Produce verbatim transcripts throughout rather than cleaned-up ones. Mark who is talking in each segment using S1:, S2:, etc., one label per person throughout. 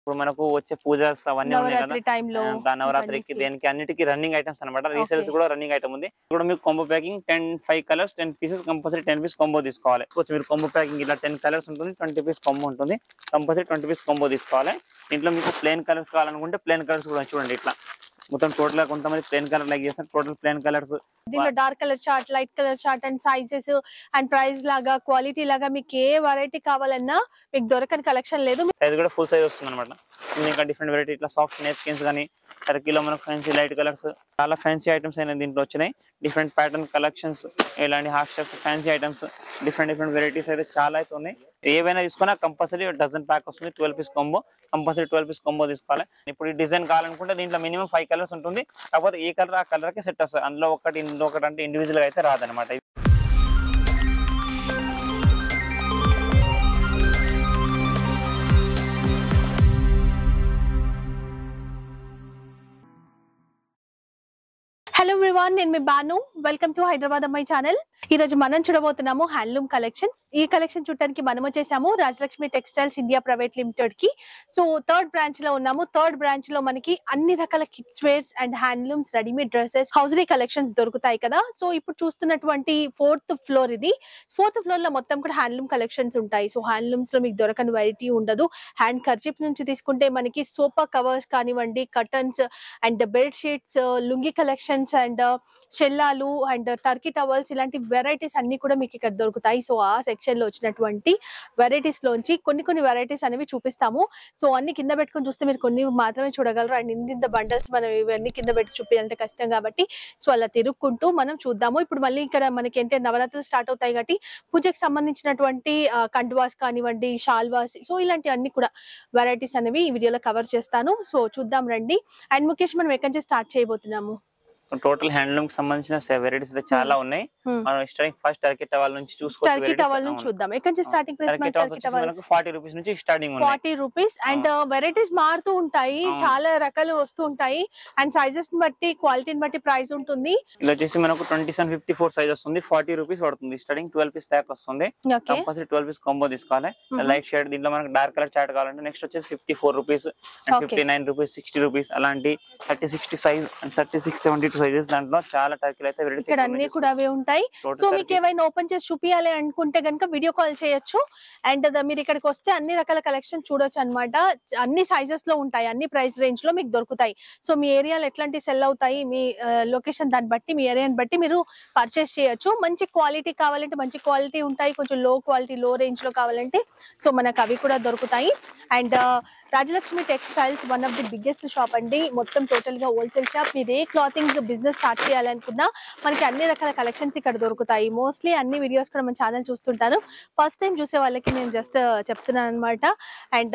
S1: ఇప్పుడు మనకు వచ్చే పూజస్ అవన్నీ ఉన్నాయి కదా
S2: టైంలో
S1: నవరాత్రికి దేనికి అన్నిటికీ రన్నింగ్ ఐటమ్స్ అన్నమాట. రీసేల్స్ కూడా రన్నింగ్ ఐటమ్ ఉంది. ఇప్పుడు మీకు combo packing ten five colours ten pieces compulsory ten piece combo తీసుకోవాలి. మీరు కాంబో ప్యాకింగ్ ఇలా టెన్ కలర్స్ ఉంటుంది, ట్వంటీ పీస్ కాంబో ఉంటుంది, కంపల్సరీ ట్వంటీ పీస్ కాంబో తీసుకోవాలి. ఇంట్లో మీకు ప్లేన్ కలర్స్ కావాలనుకుంటే ప్లేన్ కలర్స్ కూడా చూడండి. ఇట్లా మొత్తం టోటల్ గా కొంతమంది ప్లేన్ కలర్ లైక్ చేస్తారు. టోటల్ ప్లేన్ కలర్స్
S2: దీనిలో dark colour chart, light colour chart and sizes and price లాగా క్వాలిటీ లాగా మీకు ఏ వెరైటీ కావాలన్నా మీకు దొరకని కలెక్షన్ లేదు.
S1: సైజ్ కూడా ఫుల్ సైజ్ వస్తుంది అనమాట. ఇంకా డిఫరెంట్ వెరైటీ ఇట్లా సాఫ్ట్ నేప్కిన్స్ కానీ టర్కీలో మనకు ఫ్యాన్సీ లైట్ కలర్స్ చాలా ఫ్యాన్సీ ఐటమ్స్ అయినా దీంట్లో వచ్చినాయి. డిఫరెంట్ ప్యాటర్న్ కలెక్షన్స్ ఇలాంటి half shirts fancy items different different varieties అయితే చాలా అయితే ఉన్నాయి. ఏవైనా తీసుకున్నా కంపల్సరీ డజన్ ప్యాక్ వస్తుంది. Twelve piece combo compulsory twelve piece combo తీసుకోవాలి. ఇప్పుడు ఈ డిజైన్ కావాలనుకుంటే దీంట్లో మినిమం ఫైవ్ కలర్స్ ఉంటుంది. కాకపోతే ఈ కలర్ ఆ కలర్ కి సెట్ వస్తుంది. అందులో ఒకటి ఇందులో ఒకటి అంటే ఇండివిజువల్ గా అయితే రాదనమాట.
S2: హలో ఎవ్రీవన్, నేను మీ బాను. వెల్కమ్ టు హైదరాబాద్ అమ్మాయి ఛానల్. ఈ రోజు మనం చూడబోతున్నాము హ్యాండ్లూమ్ కలెక్షన్స్. ఈ కలెక్షన్ చూడడానికి మనం వచ్చేసాము Rajalakshmi textiles India private limited కి. సో థర్డ్ బ్రాంచ్ లో ఉన్నాము. థర్డ్ బ్రాంచ్ లో మనకి అన్ని రకాల kids wears and handlooms, readymade dresses, hosiery collections దొరుకుతాయి కదా. సో ఇప్పుడు చూస్తున్నటువంటి ఫోర్త్ ఫ్లోర్ ఇది. ఫోర్త్ ఫ్లోర్ లో మొత్తం కూడా హ్యాండ్లూమ్ కలెక్షన్స్ ఉంటాయి. సో హ్యాండ్లూమ్స్ లో మీకు దొరకని వెరైటీ ఉండదు. హ్యాండ్ కర్చీఫ్ నుంచి తీసుకుంటే మనకి సోఫా కవర్స్ కానివ్వండి, curtains and bed sheets, lungi collections and షెల్లాలు అండ్ టర్కీ టవల్స్, ఇలాంటి వెరైటీస్ అన్ని కూడా మీకు ఇక్కడ దొరుకుతాయి. సో ఆ సెక్షన్ లో వచ్చినటువంటి వెరైటీస్ లోంచి కొన్ని కొన్ని వెరైటీస్ అనేవి చూపిస్తాము. సో అన్ని కింద పెట్టుకొని చూస్తే మీరు కొన్ని మాత్రమే చూడగలరు. అండ్ ఇంత బండల్స్ మనం ఇవన్నీ కింద పెట్టి చూపించాలంటే కష్టం కాబట్టి సో అలా తిరుక్కుంటూ మనం చూద్దాము. ఇప్పుడు మళ్ళీ ఇక్కడ మనకి ఏంటంటే నవరాత్రులు స్టార్ట్ అవుతాయి కాబట్టి పూజకు సంబంధించినటువంటి కండువాస్ కానివ్వండి, షాల్వాస్, సో ఇలాంటి అన్ని కూడా వెరైటీస్ అనేవి ఈ వీడియోలో కవర్ చేస్తాను. సో చూద్దాం రండి. అండ్ ముఖేష్, మనం ఎక్కడి నుంచి స్టార్ట్ చేయబోతున్నాము?
S1: టోటల్ హ్యాండ్లూమ్ కి సంబంధించిన వెరైటీస్ అయితే చాలా ఉన్నాయి. మనం స్టార్టింగ్ ఫస్ట్ టర్కీ టవల్ నుంచి చూసుకోవచ్చు.
S2: టర్కీ టవల్ నుంచి చూద్దాం. ఎక్కడి నుంచి స్టార్టింగ్ ప్రైస్?
S1: టర్కీ టవల్ మనకు ఫార్టీ రూపీస్ నుంచి స్టార్టింగ్ ఉంది.
S2: ఫార్టీ రూపీస్ అండ్ వెరైటీస్ మారుతూ ఉంటాయి, చాలా రకాలు వస్తూ ఉంటాయి. అండ్ సైజెస్ ని బట్టి క్వాలిటీని బట్టి ప్రైస్ ఉంటుంది.
S1: ఇది వచ్చేసి మనకు twenty seven fifty four size వస్తుంది. ఫార్టీ రూపీస్ పడుతుంది. స్టార్టింగ్ ట్వెల్వ్ పీస్ ప్యాక్ వస్తుంది. కంపల్సరీ ట్వెల్వ్ పీస్ కాంబో తీసుకోవాలి. లైట్ షేడ్ దీంట్లో మనకు డార్క్ కలర్ చార్ట్ కావాలంటే నెక్స్ట్ వచ్చేసి fifty four rupees and fifty nine rupees sixty rupees అలాంటి thirty sixty size and thirty six seventy two sizes దాంట్లో చాలా టర్కీలు అయితే
S2: ఇక్కడ అన్ని కూడా అవే ఉంటాయి. సో మీకు ఏమైనా ఓపెన్ చేసి చూపించాలి అనుకుంటే కనుక వీడియో కాల్ చేయొచ్చు. అండ్ మీరు ఇక్కడికి వస్తే అన్ని రకాల కలెక్షన్ చూడొచ్చు అనమాట. అన్ని సైజెస్ లో ఉంటాయి, అన్ని ప్రైస్ రేంజ్ లో మీకు దొరుకుతాయి. సో మీ ఏరియాలో ఎట్లాంటి సెల్ అవుతాయి, మీ లొకేషన్ దాన్ని బట్టి, మీ ఏరియాని బట్టి మీరు పర్చేస్ చేయొచ్చు. మంచి క్వాలిటీ కావాలంటే మంచి క్వాలిటీ ఉంటాయి, కొంచెం లో క్వాలిటీ లో రేంజ్ లో కావాలంటే సో మనకు అవి కూడా దొరుకుతాయి. And Rajalakshmi textiles one of the biggest shop అండి. మొత్తం టోటల్ గా హోల్సేల్ షాప్. మీరు ఏ క్లాతింగ్ బిజినెస్ స్టార్ట్ చేయాలనుకున్నా మనకి అన్ని రకాల కలెక్షన్స్ ఇక్కడ దొరుకుతాయి. మోస్ట్లీ అన్ని వీడియోస్ కూడా మన ఛానల్ చూస్తుంటారు. ఫస్ట్ టైం చూసే వాళ్ళకి నేను జస్ట్ చెప్తున్నాను అనమాట. And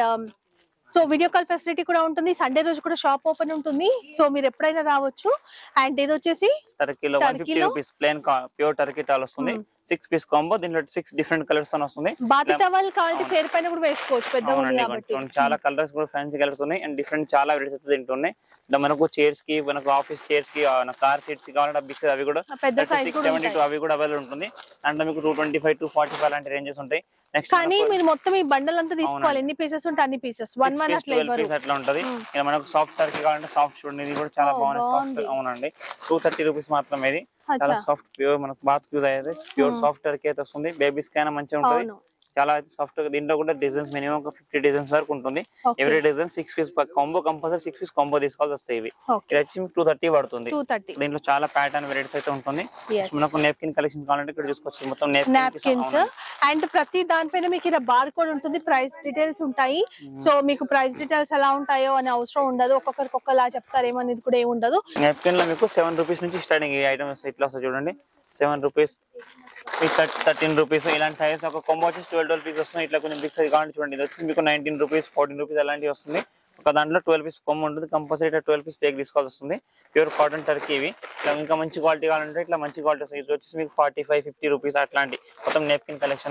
S2: so video call facility కూడా ఉంటుంది. సండే రోజు కూడా షాప్ ఓపెన్ ఉంటుంది. సో మీరు ఎప్పుడైనా రావచ్చు. అండ్ ఇది వచ్చేసి
S1: టర్కీలో one fifty rupees plain pure turkey towel వస్తుంది. Six piece combo. దీంట్లో సిక్స్ డిఫరెంట్ కలర్స్ వస్తుంది.
S2: బాతి టవల్ కావాలంటే చైర్ పైన కూడా వేసుకోవచ్చు, పెద్దగా ఉంది కాబట్టి.
S1: చాలా కలర్స్ కూడా ఫ్యాన్సీ కలర్స్ ఉన్నాయి అండ్ డిఫరెంట్ చాలా వెరైటీస్ అయితే దీంట్లో ఉన్నాయి. మనకు చైర్స్ కి, మనకు ఆఫీస్ చైర్స్ కి, కార్ సీట్స్ కి కావాలంటే బిక్స్ అవి కూడా సెవెంటీ టూ అవి కూడా అవైలబుల్ ఉంటుంది. అంటే మీకు two twenty five two forty five అలాంటి రేంజెస్ ఉంటాయి.
S2: కానీ మీరు మొత్తం ఈ బండల్ అంతా తీసుకోవాలి. ఎన్ని పీసెస్ ఉంటే అన్ని పీసెస్, వన్ వన్ అట్లా
S1: అట్లా ఉంటది. మనకు సాఫ్ట్ టర్కీ కావాలంటే సాఫ్ట్ చూడండి, ఇది కూడా చాలా బాగుంది. సాఫ్ట్ అవునండి, టూ థర్టీ రూపీస్ మాత్రమే. ఇది చాలా సాఫ్ట్ ప్యూర్ మనకు బాత్ యూజ్ అయ్యేది ప్యూర్ సాఫ్ట్ టర్కీ అయితే వస్తుంది. బేబీస్ కైనా మంచిగా ఉంటుంది, చాలా సాఫ్ట్. దీంట్లో కూడా డిజైన్స్ మినిమం ఒక ఫిఫ్టీ డిజైన్స్ వరకు ఉంటుంది. Every design six piece combo compulsory six piece combo తీసుకోవాల్సి వస్తాయి. ఇవి ఇది వచ్చి టూ థర్టీ పడుతుంది. దీంట్లో చాలా ప్యాటర్న్ వెరైటీస్ అయితే ఉంటుంది. మనకు నేప్కిన్ కలెక్షన్ కావాలంటే ఇక్కడ చూసుకోవచ్చు. మొత్తం
S2: నాప్కిన్స్ అండ్ ప్రతి దానిపైన మీకు ఇలా బార్ కోడ్ ఉంటుంది, ప్రైస్ డీటెయిల్స్ ఉంటాయి. సో మీకు ప్రైస్ డీటెయిల్స్ ఎలా ఉంటాయో అని అవసరం ఉండదు. ఒక్కొక్కరికి ఒక్కలా చెప్తారేమో అనేది కూడా ఏమి ఉండదు.
S1: నేప్కిన్ లో మీకు సెవెన్ రూపీస్ నుంచి స్టార్టింగ్ ఈ ఐటమ్స్ ఇట్లా వస్తాయి చూడండి. సెవెన్ రూపీస్, థర్టీన్ రూపీస్ ఇలాంటి సైజ్ ఒక కాంబో వచ్చి ట్వెల్వ్ ట్వెల్వ్ పీస్ వస్తుంది. ఇట్లా కొంచెం బిగ్ సైజ్ కావాలంటే చూడండి, ఇది వచ్చి మీకు నైన్టీన్ రూపీస్ ఫోర్టీన్ రూపీస్ అలాంటివి వస్తుంది. ఒక దాంట్లో ట్వెల్వ్ పీస్ కొమ్మ ఉంటుంది. కంపల్సరీ ట్వెల్వ్ పీస్ పేక్ తీసుకోవాల్సి వస్తుంది. ప్యూర్ కాటన్ టర్కీ ఇవి. ఇంకా మంచి క్వాలిటీ కావాలంటే ఇట్లా మంచి క్వాలిటీ వస్తుంది. ఇది వచ్చేసి మీకు ఫార్టీ ఫైవ్ ఫిఫ్టీ రూపీస్ అట్లాంటి మొత్తం నేప్కిన్ కలెక్షన్.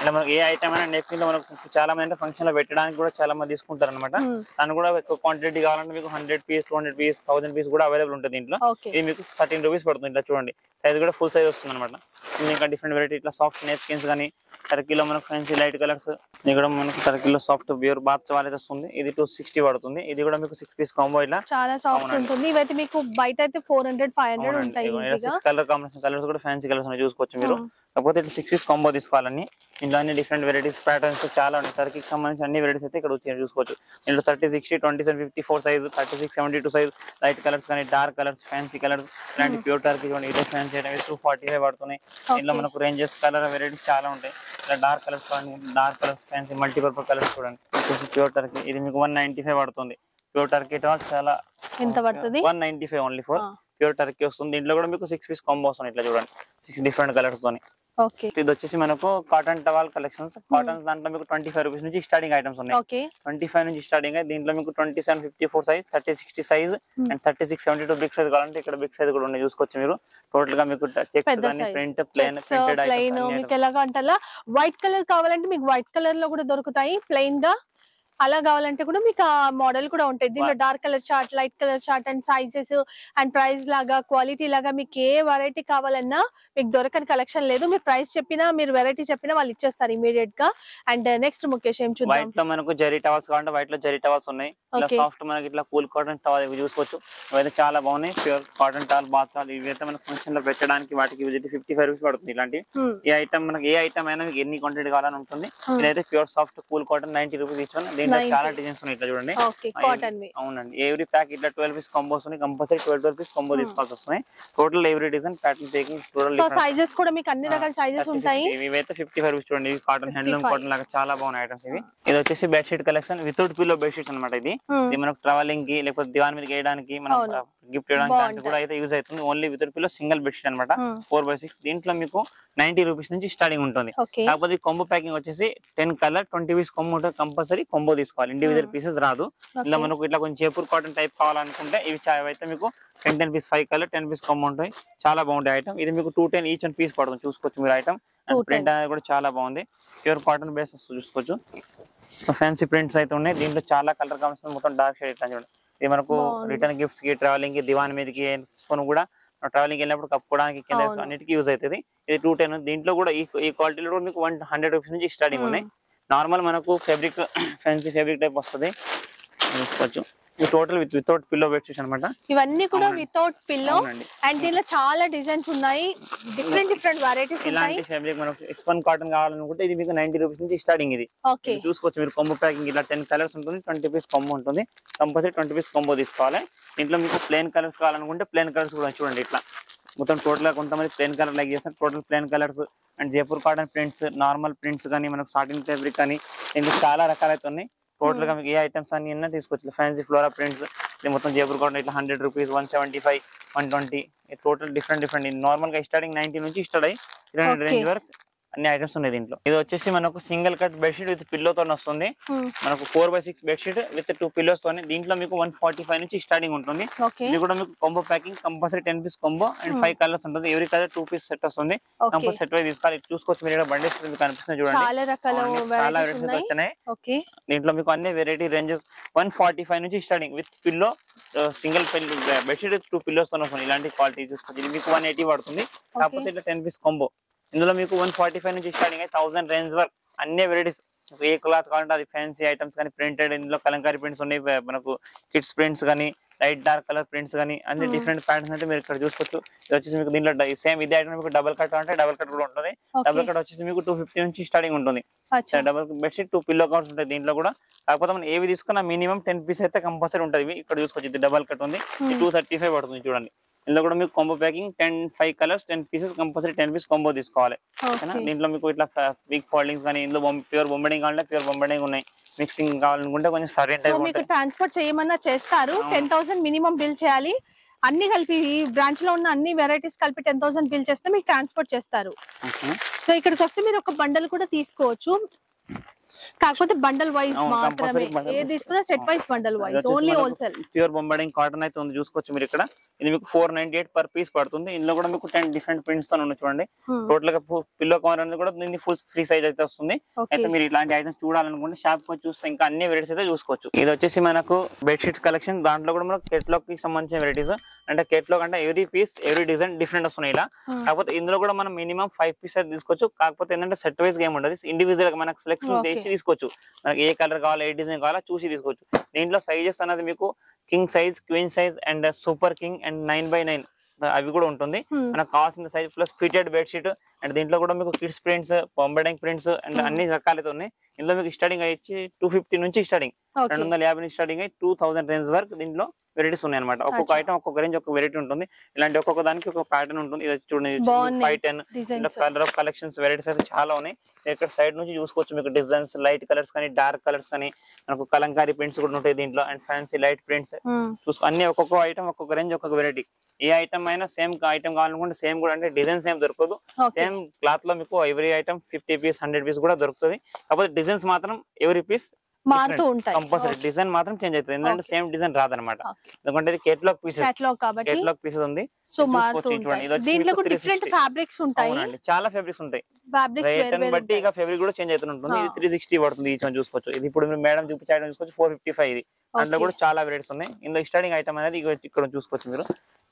S1: ఇలా మనకి ఏ ఐటమ్ అయినా నెక్ కింద మనకు చాలా మంది ఫంక్షన్ లో పెట్టడానికి కూడా చాలా మంది తీసుకుంటారు అనమాట. దాన్ని కూడా ఎక్కువ క్వాంటిటీ కావాలంటే మీకు hundred piece two hundred piece thousand piece కూడా అవైలబుల్ ఉంటుంది దీంట్లో. ఇది మీకు థర్టీన్ రూపీస్ పడుతుంది. ఇట్లా చూడండి సైజ్ కూడా ఫుల్ సైజ్ వస్తుంది అనమాట. ఇంకా డిఫరెంట్ వెరైటీ ఇట్లా సాఫ్ట్ నేప్కిన్స్ కానీ టర్కీలో మనకు ఫ్యాన్సీ లైట్ కలర్స్ ఇక్కడ మనకు టర్కీలో సాఫ్ట్ ప్యూర్ బాత్ టవల్ వస్తుంది. ఇది టూ సిక్స్టీ పడుతుంది. ఇది కూడా మీకు సిక్స్ పీస్ కాంబో ఇట్లా చాలా సాఫ్ట్ ఉంటుంది. ఇవైతే మీకు బయట అయితే ఫోర్ హండ్రెడ్ ఫైవ్ హండ్రెడ్ ఉంటాయి. సిక్స్ కలర్ కాంబినేషన్ కలర్స్ కూడా ఫ్యాన్సీ కలర్స్ ఉన్నాయి చూసుకోవచ్చు మీరు. కాకపోతే ఇట్లా సిక్స్ పీస్ కాంబో తీసుకోవాలని ఇంట్లో అన్ని డిఫరెంట్ వెరైటీస్ ప్యాటర్న్స్ చాలా ఉన్నాయి. టర్కీకి సంబంధించి అన్ని వెరైటీస్ అయితే ఇక్కడ వచ్చి చూసుకోవచ్చు. ఇంట్లో thirty sixty twenty seven fifty four size thirty six seventy two size light colours కానీ డార్క్ కలర్స్ ఫ్యాన్సీ కలర్స్ ఇలాంటి ప్యూర్ టర్కీ చూడండి. ఇదే ఫ్యాన్సీ టూ ఫార్టీ ఫైవ్ పడుతున్నాయి. ఇంట్లో మనకు రేంజెస్ కలర్ వెరైటీస్ చాలా ఉంటాయి. ఇలా డార్క్ కలర్స్ కానీ dark colours fancy multipurpose colours చూడండి. ప్యూర్ టర్కీ ఇది మీకు వన్ నైన్టీ ఫైవ్ పడుతుంది. ప్యూర్ టర్కీ చాలా ఎంత పడుతుంది? One ninety five only four pure turkey వస్తుంది. దీంట్లో కూడా మీకు సిక్స్ పీస్ కాంబో వస్తుంది. ఇట్లా చూడండి సిక్స్ డిఫరెంట్ కలర్స్ తోని. ఇది వచ్చేసి మనకు కాటన్ టవల్ కలెక్షన్స్. కాటన్ దాంట్లో మీకు ట్వంటీ ఫైవ్ రూపీస్ నుంచి స్టార్టింగ్ ఐటమ్స్ ఉన్నాయి. ట్వంటీ ఫైవ్ నుంచి స్టార్టింగ్ దీంట్లో మీకు twenty seven fifty four size thirty sixty size and thirty six seventy two big size కావాలంటే ఇక్కడ బిగ్ సైజ్ కూడా ఉన్నాయి చూసుకోవచ్చు మీరు. టోటల్ గా మీకు చెక్స్ కానీ ప్రింట్ ప్లెయిన్ ప్రింటెడ్ మీకు ఎలాగా అంటే వైట్ కలర్ కావాలంటే మీకు వైట్ కలర్ లో కూడా దొరుకుతాయి ప్లెయిన్ గా. అలా కావాలంటే కూడా మీకు ఆ మోడల్ కూడా ఉంటాయి. దీంట్లో dark colour chart light colour chart and sizes and price లాగా క్వాలిటీ లాగా మీకు ఏ వెరైటీ కావాలన్నా మీకు దొరకని కలెక్షన్ లేదు. మీరు ప్రైస్ చెప్పినా మీరు వెరైటీ చెప్పినా వాళ్ళు ఇచ్చేస్తారు ఇమీడియట్ గా. అండ్ నెక్స్ట్ ముఖేష్ ఏం చూద్దాం. వైట్ లో మనకు జరీ టవల్స్ కావాలంటే వైట్ లో జరీ టవల్స్ ఉన్నాయి. సాఫ్ట్ మనకి ఇట్లా కూల్ కాటన్ టవల్ ఇవి చూసుకోవచ్చు. ఇవైతే చాలా బాగున్నాయి. Pure cotton towel bath towel ఇవి అయితే మనకు ఫంక్షన్ లో పెట్టడానికి వాటికి ఫిఫ్టీ ఫైవ్ రూపీస్ పడుతుంది. ఇలాంటి ఈ ఐటమ్ మనకి ఏ ఐటమ్ అయినా మీకు ఎన్ని క్వాంటిటీ కావాలని ఉంటుంది. ఇదైతే pure soft cool cotton ninety rupees ఇచ్చాను. చాలా డిజైన్స్ ఉన్నాయి ఇట్లా చూడండి. అవునండి ఎవ్రీ ప్యాక్ ఇట్లా ట్వెల్వ్ పీస్ కాంబోస్ ఉన్నాయి. Compulsory twelve twelve piece combo తీసుకోవాల్సి వస్తున్నాయి. Total every design pattern taking total sizes కూడా మీకు అన్ని రకాల సైజెస్ ఉంటాయి. ఇవైతే ఫిఫ్టీ ఫైవ్ రూపీస్ చూడండి. కాటన్ హ్యాండ్లూమ్ కాటన్ లాగా చాలా బాగున్నాయి ఐటమ్స్ ఇవి. ఇది వచ్చేసి bed sheet collection without pillow bed sheets అనమాట. ఇది ఇది మనకు ట్రావెలింగ్ కి లేకపోతే దివాన్ మీద వేయడానికి మనం గిఫ్ట్ చేయడానికి కూడా అయితే యూజ్ అవుతుంది. Only without pillow single bed sheet అనమాట. ఫోర్ బై సిక్స్ దీంట్లో మీకు నైన్టీ రూపీస్ నుంచి స్టార్టింగ్ ఉంటుంది. కాకపోతే కొంబో ప్యాకింగ్ వచ్చేసి ten colour twenty piece combo ఉంటుంది. కంపల్సరీ కొంబో తీసుకోవాలి. ఇండివిజువల్ పీసెస్ రాదు. ఇలా మనకు ఇట్లా కొంచెం జైపూర్ కాటన్ టైప్ కావాలనుకుంటే ఇవి అయితే మీకు ten ten piece five colour ten piece combo ఉంటాయి. చాలా బాగుంటాయి ఐటమ్. ఇది మీకు two ten each and piece పడుతుంది చూసుకోవచ్చు మీరు. ఐటమ్ ప్రింట్ అనేది కూడా చాలా బాగుంది. ప్యూర్ కాటన్ బేస్ వస్తుంది చూసుకోవచ్చు. ఫ్యాన్సీ ప్రింట్స్ అయితే ఉన్నాయి. దీంట్లో చాలా కలర్ కాంబినేషన్ మొత్తం డార్క్ షేడ్ ఇట్లా చూడండి. ఇది మనకు రిటర్న్ గిఫ్ట్స్ కి ట్రావెలింగ్ కి దివాన్ మీదకి వేసుకొని కూడా ట్రావెలింగ్ వెళ్ళినప్పుడు కప్పుకోవడానికి కింద అన్నిటికీ యూజ్ అవుతుంది. ఇది టూ టెన్. దీంట్లో కూడా ఈ క్వాలిటీలో కూడా మీకు వన్ హండ్రెడ్ రూపీస్ నుంచి స్టార్టింగ్ ఉన్నాయి. నార్మల్ మనకు ఫ్యాబ్రిక్ ఫ్యాన్సీ ఫ్యాబ్రిక్ టైప్ వస్తుంది చూసుకోవచ్చు. Total with without pillow bedsheets అన్నమాట. ఇవన్నీ కూడా వితౌట్ పిల్లో అండ్ దీనిలో చాలా డిజైన్స్ ఉన్నాయి. డిఫరెంట్ డిఫరెంట్ వెరైటీస్ ఉన్నాయి. ఇలాంటి ఫ్యాబ్రిక్ మనకు ఎక్స్పన్ కాటన్ కావాలనుకుంటే ఇది మీకు నైన్టీ రూపీస్ నుంచి స్టార్టింగ్. ఇది చూసుకోవచ్చు మీరు. కొంబో ప్యాకింగ్ ఇలా టెన్ కలర్స్ ఉంటుంది. ట్వంటీ పీస్ కొంబో ఉంటుంది. కంపల్సరీ ట్వంటీ పీస్ కొంబో తీసుకోవాలి. దీంట్లో మీకు ప్లేన్ కలర్స్ కావాలనుకుంటే ప్లేన్ కలర్స్ కూడా చూడండి. ఇట్లా మొత్తం టోటల్ గా కొంతమంది ప్లేన్ కలర్ లైక్ చేస్తారు. Total plain colours and Jaipur cotton prints normal prints కానీ మనకు సాటిన్ ఫ్యాబ్రిక్ కానీ ఇందులో చాలా రకాలైతే ఉన్నాయి. టోటల్ గా మీకు ఏ ఐటమ్స్ అన్ని ఉన్నా తీసుకోవచ్చు. ఫ్యాన్సీ ఫ్లోరా ప్రింట్స్ మొత్తం జైపూర్ కాటన్ ఇట్లా hundred rupees one seventy five one twenty total different different. Normal గా స్టార్టింగ్ నైన్టీ నుంచి స్టార్ట్ అయ్యి త్రీ హండ్రెడ్ రేంజ్ వరకు అన్ని ఐటమ్స్ ఉన్నాయి దీంట్లో. ఇది వచ్చేసి మనకు single cut bedsheet with pillow తో వస్తుంది. మనకు four by six bedsheet with two pillows తోని. దీంట్లో మీకు వన్ ఫార్టీ ఫైవ్ నుంచి స్టార్టింగ్ ఉంటుంది. ఇది కూడా మీకు combo packing compulsory ten piece combo and five colours ఉంటుంది. Every colour two piece set వస్తుంది. కంపల్సరీ సెట్ వైజ్ తీసుకోవాలి. చూసుకోవచ్చు మీరు బండిల్స్ మీకు కనిపిస్తుంది చూడండి. చాలా వెరైటీస్ వచ్చినాయి. దీంట్లో మీకు అన్ని variety ranges one forty five నుంచి starting with pillow single bedsheet two pillows తో వస్తుంది. ఇలాంటి క్వాలిటీ చూసుకోవచ్చు. ఇది మీకు వన్ ఎయిటీ పడుతుంది. కాకపోతే ఇట్లా టెన్ పీస్ కాంబో. ఇందులో మీకు వన్ ఫార్టీ ఫైవ్ నుంచి స్టార్టింగ్ అయ్యి థౌసండ్ రేంజ్ వరకు అన్ని వెరైటీస్. ఏ క్లాత్ కావాలంటే అది ఫ్యాన్సీ ఐటమ్స్ కానీ ప్రింటెడ్ ఇందులో కలంకారీ ప్రింట్స్ ఉన్నాయి. మనకు కిడ్స్ ప్రింట్స్ కానీ లైట్ డార్క్ కలర్ ప్రింట్స్ కానీ అన్ని డిఫరెంట్ ప్యాటర్న్స్ అంటే మీరు ఇక్కడ చూసుకోవచ్చు. ఇది వచ్చేసి మీకు దీంట్లో సేమ్ ఇదే ఐటమ్ మీకు డబల్ కట్ అంటే డబల్ కట్ కూడా ఉంటుంది. డబల్ కట్ వచ్చేసి మీకు టూ ఫిఫ్టీ నుంచి స్టార్టింగ్ ఉంటుంది. Double bedsheet two pillow covers ఉంటాయి దీంట్లో కూడా. కాకపోతే మనం ఏవి తీసుకున్నా మినిమం టెన్ పీస్ అయితే కంపల్సరీ ఉంటుంది. ఇక్కడ చూసుకోవచ్చు ఇది డబల్ కట్ ఉంది. టూ థర్టీ ఫైవ్ పడుతుంది చూడండి. ఇందులో కూడా మీకు combo packing ten five colours ten pieces compulsory ten piece combo తీసుకోవాలి. దీంట్లో మీకు ఇట్లా బిగ్ ఫోల్డింగ్స్ కానీ ఇందులో ప్యూర్ బొంబడింగ్ కావాలంటే ప్యూర్ బొంబడింగ్ ఉన్నాయి. మిక్సింగ్ కావాలనుకుంటే కొంచెం సరైన టైప్ మీకు ట్రాన్స్పోర్ట్ చేయమన్నా చేస్తారు. టెన్ థౌసండ్ మినిమం బిల్ చేయాలి. అన్ని కలిపి ఈ బ్రాంచ్ లో ఉన్న అన్ని వెరైటీస్ కలిపి టెన్ థౌసండ్ బిల్ చేస్తే మీకు ట్రాన్స్పోర్ట్ చేస్తారు. సో ఇక్కడికి వస్తే మీరు ఒక బండల్ కూడా తీసుకోవచ్చు.
S2: కాకపోతే బండల్ వైస్ మాత్రమే, ఏది తీసుకున్నా set wise bundle wise, only wholesale.
S1: Pure బొంబార్డింగ్ కాటన్ అయితే ఉంది, చూసుకోవచ్చు మీరు ఇక్కడ. ఇది మీకు four ninety eight per piece పడుతుంది. ఇందులో కూడా మీకు టెన్ డిఫరెంట్ ప్రింట్స్ తో ఉన్నాయి చూడండి. టోటల్ గా పిల్లో కవర్ అనేది కూడా దీనికి ఫుల్ ఫ్రీ సైజ్ అయితే వస్తుంది. అయితే మీరు ఇలాంటి ఐటమ్స్ చూడాలనుకుంటే షాప్ కి చూస్తే ఇంకా అన్ని వెరైటీస్ అయితే చూసుకోవచ్చు. ఇది వచ్చేసి మనకు బెడ్షీట్ కలెక్షన్. దాంట్లో కూడా మనకు కేటలాగ్ కి సంబంధించిన వెరైటీస్, అంటే కేటలాగ్ అంటే every piece every design different వస్తున్నాయి ఇలా. కాకపోతే ఇందులో కూడా మనం మినిమం ఫైవ్ పీస్ అయితే తీసుకోవచ్చు. కాకపోతే ఏంటంటే సెట్ వైజ్ గేమ్ ఉండదు, ఇండివిజువల్ గా మనకు సెలెక్షన్ చేసి తీసుకోవచ్చు. మనకి ఏ కలర్ కావాలో ఏ డిజైన్ కావాలో చూసి తీసుకోవచ్చు. దీంట్లో సైజెస్ అనేది మీకు king size, queen size and super king and nine by nine అవి కూడా ఉంటుంది. మనకు కావాల్సిన size plus fitted bedsheet. And దీంట్లో కూడా మీకు kids prints, bombarding prints and అన్ని రకాలైతే ఉన్నాయి. ఇందులో మీకు స్టార్టింగ్ అయ్యి టూ ఫిఫ్టీ నుంచి స్టార్టింగ్, రెండు వందల యాభై నుంచి స్టార్టింగ్ అయ్యి టూ థౌసండ్ రేంజ్ వరకు దీంట్లో వెరైటీస్ ఉన్నాయి అనమాట. ఒక్కొక్క ఐటమ్ ఒక్కొక్క రేంజ్ ఒక్కొక్క వెరైటీ ఉంటుంది. ఇలాంటి ఒక్కొక్క దానికి ఒక ప్యాటర్న్ ఉంటుంది. ఇది చూడండి five ten colour of collections varieties అయితే చాలా ఉన్నాయి. ఇక్కడ సైడ్ నుంచి చూసుకోవచ్చు మీకు డిజైన్స్, లైట్ కలర్స్ కానీ డార్క్ కలర్స్ కానీ, మనకు కలంకారీ ప్రింట్స్ కూడా ఉంటాయి దీంట్లో. అండ్ ఫ్యాన్సీ లైట్ ప్రింట్స్ చూసుకో, అన్ని ఒక్కొక్క ఐటమ్ ఒక్కొక్క రేంజ్ ఒక్కొక్క వెరైటీ. ఏ ఐటమ్ అయినా సేమ్ ఐటమ్ కావాలనుకుంటే సేమ్ కూడా, అంటే డిజైన్ సేమ్ దొరకదు. సేమ్ క్లాత్ లో మీకు every item fifty piece hundred piece కూడా దొరుకుతుంది. కాకపోతే డిజైన్స్ మాత్రం ఎవరీ పీస్
S2: మారుతూ ఉంటాయి.
S1: కంపల్సరీ డిజైన్ మాత్రం చేంజ్ అవుతుంది, ఎందుకంటే సేమ్ డిజైన్ రాదనమాట. ఎందుకంటే ఇది కేటలాగ్ పీసెస్, కేటలాగ్ పీసెస్ ఉంది.
S2: సో మారుతూ ఉంటాయి. దీంట్లో కూడా డిఫరెంట్ ఫ్యాబ్రిక్స్ ఉంటాయి,
S1: చాలా ఫ్యాబ్రిక్స్ ఉంటాయి. రేట్ బట్టి ఇక ఫ్యాబ్రిక్ కూడా చేంజ్ అవుతూ ఉంటుంది. ఇది త్రీ సిక్స్టీ పడుతుంది ఈచ్ వన్ చూసుకోవచ్చు. ఇది ఇప్పుడు మీరు మేడం చూపించడం చూసుకోవచ్చు ఫోర్ ఫిఫ్టీ ఫైవ్ ఇది. అందులో కూడా చాలా వెరైటీస్ ఉన్నాయి. ఇందులో స్టార్టింగ్ ఐటమ్ అనేది ఇక్కడ చూసుకోవచ్చు మీరు.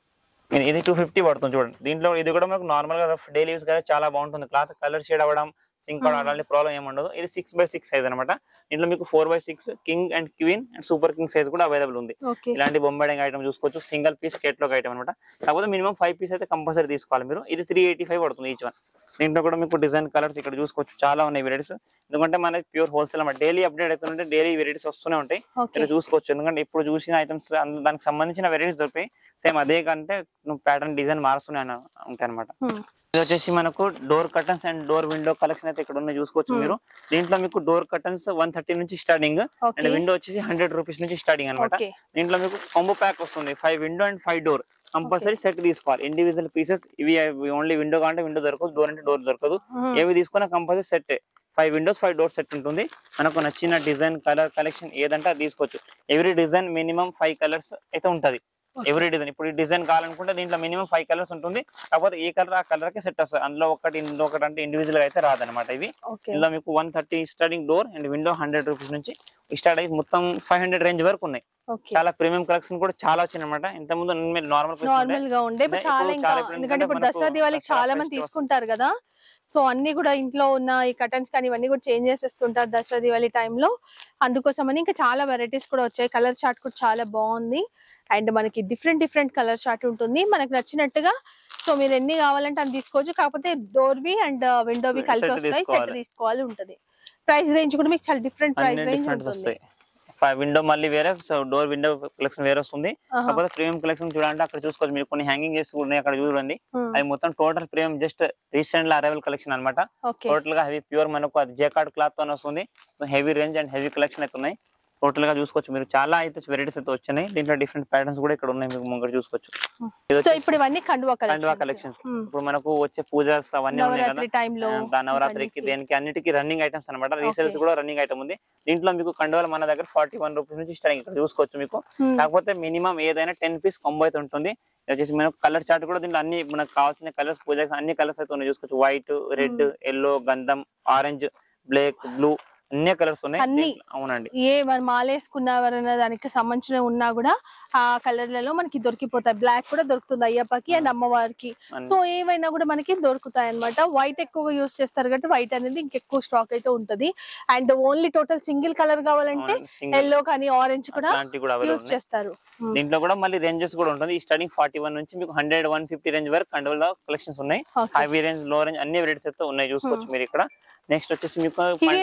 S1: ఇది టూ ఫిఫ్టీ పడుతుంది చూడండి. దీంట్లో ఇది కూడా మనకు నార్మల్ గా డైలీ యూస్ గా చాలా బాగుంటుంది. క్లాత్ కలర్ షేడ్ అవ్వడం, సింక్ అలాంటి ప్రాబ్లం ఏమి ఉండదు. ఇది సిక్స్ బై సిక్స్ సైజ్ అనమాట. దీంట్లో మీకు four by six king and queen and super king size కూడా అవైలబుల్ ఉంది. ఇలాంటి బొంబార్డింగ్ ఐటమ్ చూసుకోవచ్చు. సింగిల్ పీస్ కేటలాగ్ ఐటమ్ అనమాట. కాకపోతే మినిమం ఫైవ్ పీస్ అయితే కంపల్సరీ తీసుకోవాలి మీరు. ఇది త్రీ ఎయిటీ ఫైవ్ పడుతుంది ఈచ్ వన్. దీంట్లో కూడా మీకు డిజైన్ కలర్స్ ఇక్కడ చూసుకోవచ్చు, చాలా ఉన్నాయి వెరైటీస్. ఎందుకంటే మనకి ప్యూర్ హోల్సేల్ అనమాట. డైలీ అప్డేట్ అవుతుంటే డైలీ వెరైటీస్ వస్తూనే ఉంటాయి, ఇక్కడ చూసుకోవచ్చు. ఎందుకంటే ఇప్పుడు చూసిన ఐటమ్స్ దానికి సంబంధించిన వెరైటీస్ దొరుకుతాయి. సేమ్ అదే కంటే ప్యాటర్న్ డిజైన్ మారుస్తూనే ఉంటాయి అనమాట. ఇది వచ్చేసి మనకు door curtains and door window collection అయితే ఇక్కడ ఉన్నాయి, చూసుకోవచ్చు మీరు. దీంట్లో మీకు డోర్ కర్టన్స్ వన్ థర్టీ నుంచి స్టార్టింగ్ అండ్ విండో వచ్చేసి హండ్రెడ్ రూపీస్ నుంచి స్టార్టింగ్ అనమాట. దీంట్లో మీకు కాంబో ప్యాక్ వస్తుంది, five window and five door. Compulsory set తీసుకోవాలి. ఇండివిజువల్ పీసెస్ ఇవి ఓన్లీ విండో కావాలంటే విండో దొరకదు, డోర్ అంటే డోర్ దొరకదు. ఏవి తీసుకున్నా compulsory set, five windows five door set ఉంటుంది. మనకు నచ్చిన డిజైన్ కలర్ కలెక్షన్ ఏదంటే అది తీసుకోవచ్చు. Every design minimum five colours అయితే ఉంటది. ఎవ్రీ డిజైన్ ఇప్పుడు ఈ డిజైన్ కావాలనుకుంటే దీంట్లో మినిమం ఫైవ్ కలర్స్ ఉంటుంది. కాకపోతే ఏ కలర్ ఆ కలర్ కి సెట్ వస్తుంది. అందులో ఒకటి ఇందులో ఒకటి అంటే ఇండివిజువల్ గా అయితే రాదనమాట. ఇవి ఇందులో మీకు one thirty starting door and window hundred rupees నుంచి స్టార్ట్ అయ్యి మొత్తం ఫైవ్ హండ్రెడ్ రేంజ్ వరకు ఉన్నాయి. చాలా ప్రీమియం కలెక్షన్ కూడా చాలా వచ్చింది అనమాట. ఇంత ముందు నార్మల్
S2: నార్మల్ గా ఉండే చాలా, ఎందుకంటే ఇప్పుడు దసరా దివాళీకి చాలా మంది తీసుకుంటారు కదా. సో అన్ని కూడా ఇంట్లో ఉన్న ఈ కర్టన్స్ కానీ ఇవన్నీ కూడా చేంజ్ చేసేస్తుంటారు దసరా దివాళీ టైంలో. అందుకోసమని ఇంకా చాలా వెరైటీస్ కూడా వచ్చాయి. కలర్ చార్ట్ కూడా చాలా బాగుంది. అండ్ మనకి డిఫరెంట్ డిఫరెంట్ కలర్ చార్ట్ ఉంటుంది మనకు నచ్చినట్టుగా. సో మీరు ఎన్ని కావాలంటే అని తీసుకోవచ్చు. కాకపోతే డోర్వి అండ్ విండోవి కలిపి వస్తాయి, సెట్ తీసుకోవాలి ఉంటుంది. ప్రైస్ రేంజ్ కూడా మీకు చాలా డిఫరెంట్ ప్రైస్ రేంజ్ ఉంటుంది.
S1: విండో మళ్ళీ వేరే, సో డోర్ విండో కలెక్షన్ వేరే వస్తుంది. కాకపోతే ప్రీమియం కలెక్షన్ చూడాలంటే అక్కడ చూసుకోవచ్చు మీరు. కొన్ని హ్యాంగింగ్ చేసి ఉన్నాయి అక్కడ చూడండి. అవి మొత్తం టోటల్ ప్రీమియం జస్ట్ రీసెంట్ లో అరైవల్ కలెక్షన్ అనమాట. టోటల్ గా హెవీ ప్యూర్ మనకు అది జేకార్డ్ క్లాత్ తో వస్తుంది. Heavy range and heavy collection అయితే ఉన్నాయి. టోటల్ గా చూసుకోవచ్చు మీరు. చాలా అయితే వెరైటీస్ అయితే వచ్చినాయి. దీంట్లో డిఫరెంట్ ప్యాటర్న్స్ కూడా ఇక్కడ ఉన్నాయి, మీకు ముంగట చూసుకోవచ్చు.
S2: ఇప్పుడు ఇవన్నీ కండువా
S1: కలెక్షన్స్. ఇప్పుడు మనకు వచ్చే పూజాస్ అవన్నీ ఉన్నాయి కదా, నవరాత్రికి దేనికి అన్నిటికీ రన్నింగ్ ఐటమ్స్ అనమాట. రీసేల్స్ కూడా రన్నింగ్ ఐటమ్ ఉంది. దీంట్లో మీకు కండువాలు మన దగ్గర ఫార్టీ వన్ రూపీస్ నుంచి స్టార్టింగ్ ఇక్కడ చూసుకోవచ్చు మీకు. కాకపోతే మినిమం ఏదైనా టెన్ పీస్ కొంబో అయితే ఉంటుంది. వచ్చేసి మనకు కలర్ చార్ట్ కూడా దీంట్లో అన్ని మనకు కావాల్సిన కలర్స్ పూజకి అన్ని కలర్స్ అయితే ఉన్నాయి చూసుకోవచ్చు. వైట్, రెడ్, ఎల్లో, గంధం, ఆరెంజ్, బ్లాక్, బ్లూ అన్ని కలర్స్ ఉన్నాయి. అవునండి,
S2: ఏ మాలేసుకున్న దానికి సంబంధించిన ఉన్నా కూడా ఆ కలర్లలో మనకి దొరికిపోతాయి. బ్లాక్ కూడా దొరుకుతుంది అయ్యప్పకి అండ్ అమ్మవారికి. సో ఏవైనా కూడా మనకి దొరుకుతాయి అనమాట. వైట్ ఎక్కువగా యూజ్ చేస్తారు కాబట్టి వైట్ అనేది ఇంకెక్కువ స్టాక్ అయితే ఉంటది. And only total single colour కావాలంటే ఎల్లో కానీ ఆరెంజ్ కూడా యూజ్ చేస్తారు.
S1: దీంట్లో కూడా మళ్ళీ రేంజెస్ కూడా ఉంటుంది. స్టార్టింగ్ ఫార్టీ వన్ నుంచి మీకు హండ్రెడ్ వన్ ఫిఫ్టీ రేంజ్ వరకు కండువల కలెక్షన్స్ ఉన్నాయి. హై రేంజ్, లో రేంజ్ అన్ని వెరైటీస్ అయితే ఉన్నాయి చూసుకోవచ్చు మీరు ఇక్కడ. నెక్స్ట్ వచ్చేసి మీకు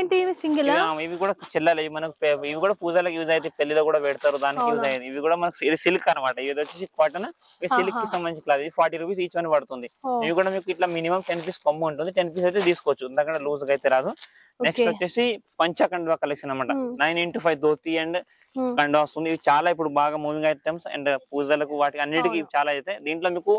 S1: ఇవి కూడా చెల్లాలి, మనకు ఇవి కూడా పూజలకు యూజ్ అయితే, పెళ్లిలో కూడా పెడతారు, దానికి యూజ్ అయ్యేది. ఇవి కూడా మనకు ఇది సిల్క్ అనమాట. ఇది వచ్చేసి కాటన్, సిల్క్ కి సంబంధించి క్లాత్. ఇది ఫార్టీ రూపీస్ ఈచ్ వన్ పడుతుంది. ఇవి కూడా మీకు ఇట్లా మినిమం టెన్ పీస్ కొమ్ము ఉంటుంది. టెన్ పీస్ అయితే తీసుకోవచ్చు, ఎందుకంటే లూజ్ గా అయితే రాదు. నెక్స్ట్ వచ్చేసి పంచకండువా కలెక్షన్ అనమాట. Nine into five dhoti and కండువా వస్తుంది. ఇవి చాలా ఇప్పుడు బాగా మూవింగ్ ఐటమ్స్ అండ్ పూజలకు వాటికి అన్నిటికీ చాలా అయితే. దీంట్లో మీకు